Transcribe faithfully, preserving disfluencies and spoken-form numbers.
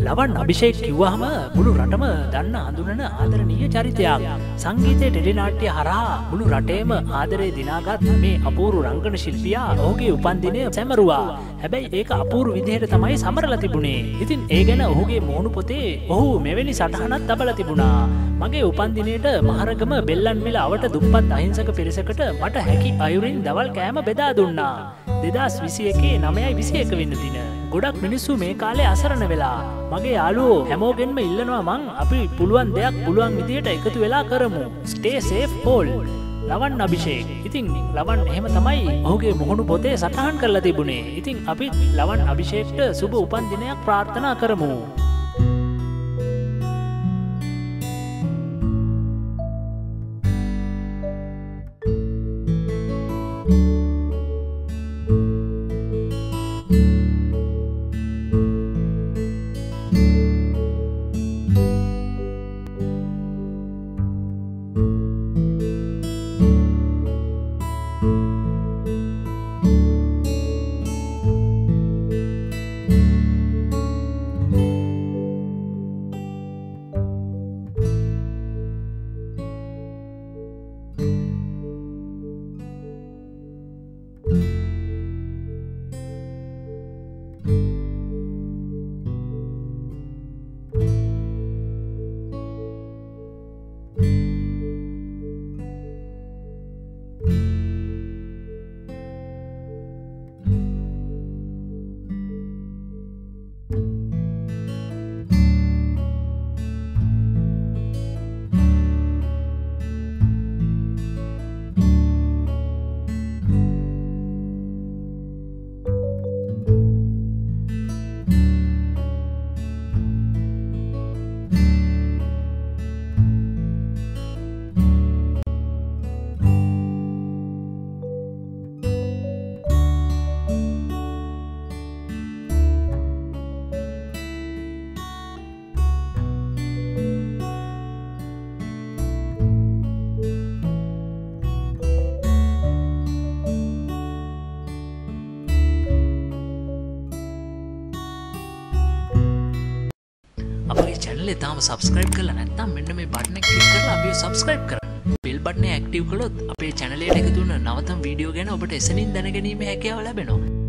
ලවන් අභිෂේක් කිව්වහම මුළු රටම දන්න හඳුනන ආදරණීය චරිතයක්. සංගීතයේ ටෙලිනාට්‍ය හරහා මුළු රටේම ආදරේ දිනාගත් මේ අපූර්ව රංගන ශිල්පියා ඔහුගේ උපන්දිනය සැමරුවා. හැබැයි ඒක අපූර්ව විදිහට තමයි සමරලා තිබුණේ. ඉතින් ඒ ගැන ඔහුගේ මුහුණු පොතේ ඔහු මෙවැනි සටහනක් තබලා තිබුණා. මගේ උපන්දිනයට මහරගම බෙල්ලන්විල අවට දුප්පත් අහිංසක පිරිසකට මට හැකි අයුරින් දවල් කෑම බෙදා දුන්නා. දෙදස් විසි එකේ නවයයි විසි එක වෙනි දින. ගොඩක් මිනිස්සු මේ කාලේ අසරණ වෙලා. මගේ යාළුවෝ හැමෝගෙන්ම ඉල්ලනවා මං අපි පුළුවන් දෙයක් පුළුවන් විදියට එකතු වෙලා කරමු. Stay safe all. ලවන් අභිෂේක්. ඉතින් ලවන් එහෙම තමයි ඔහුගේ මුහුණු පොතේ සටහන් කරලා තිබුණේ. ඉතින් අපි ලවන් අභිෂේක්ට සුබ උපන්දිනයක් ප්‍රාර්ථනා කරමු. අපේ channel එක තාම subscribe කරලා නැත්නම් මෙන්න මේ button එක click කරලා අපිව subscribe කරන්න. bell button එක active කළොත් අපේ channel එකට එකතු වෙන නවතම වීඩියෝ ගැන ඔබට එසනින් දැනගැනීමේ හැකියාව ලැබෙනවා.